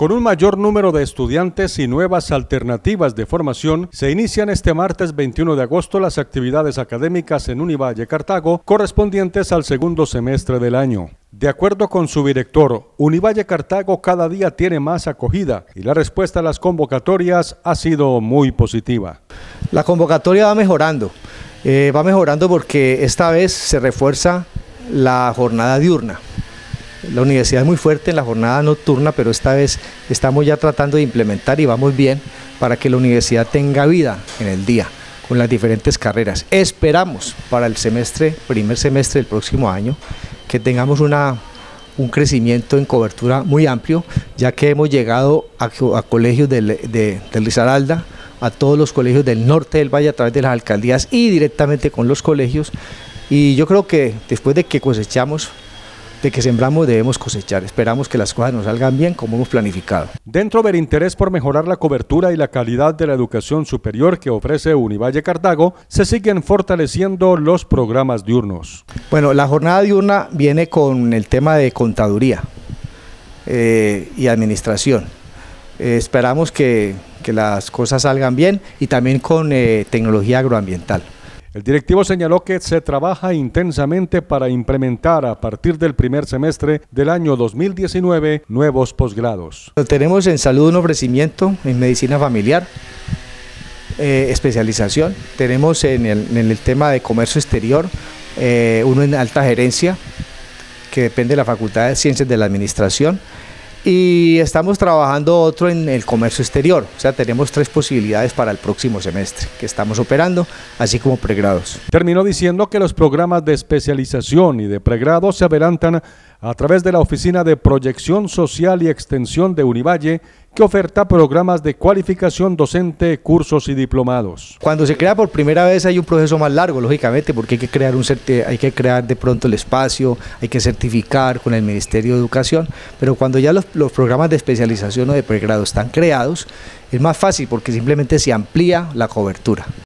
Con un mayor número de estudiantes y nuevas alternativas de formación, se inician este martes 21 de agosto las actividades académicas en Univalle, Cartago, correspondientes al segundo semestre del año. De acuerdo con su director, Univalle Cartago cada día tiene más acogida y la respuesta a las convocatorias ha sido muy positiva. La convocatoria va mejorando porque esta vez se refuerza la jornada diurna. La universidad es muy fuerte en la jornada nocturna, pero esta vez estamos ya tratando de implementar y vamos bien para que la universidad tenga vida en el día con las diferentes carreras. Esperamos para el primer semestre del próximo año que tengamos un crecimiento en cobertura muy amplio, ya que hemos llegado a colegios de Risaralda, a todos los colegios del norte del valle a través de las alcaldías y directamente con los colegios, y yo creo que después de que cosechamos, de que sembramos debemos cosechar. Esperamos que las cosas nos salgan bien como hemos planificado. Dentro del interés por mejorar la cobertura y la calidad de la educación superior que ofrece Univalle Cartago, se siguen fortaleciendo los programas diurnos. Bueno, la jornada diurna viene con el tema de contaduría y administración. Esperamos que las cosas salgan bien y también con tecnología agroambiental. El directivo señaló que se trabaja intensamente para implementar a partir del primer semestre del año 2019 nuevos posgrados. Tenemos en salud un ofrecimiento en medicina familiar, especialización. Tenemos en el tema de comercio exterior, uno en alta gerencia, que depende de la Facultad de Ciencias de la Administración. Y estamos trabajando otro en el comercio exterior, o sea, tenemos 3 posibilidades para el próximo semestre que estamos operando, así como pregrados. Terminó diciendo que los programas de especialización y de pregrado se adelantan a través de la Oficina de Proyección Social y Extensión de Univalle, que oferta programas de cualificación docente, cursos y diplomados. Cuando se crea por primera vez hay un proceso más largo, lógicamente, porque hay que crear de pronto el espacio, hay que certificar con el Ministerio de Educación, pero cuando ya los programas de especialización o de pregrado están creados, es más fácil porque simplemente se amplía la cobertura.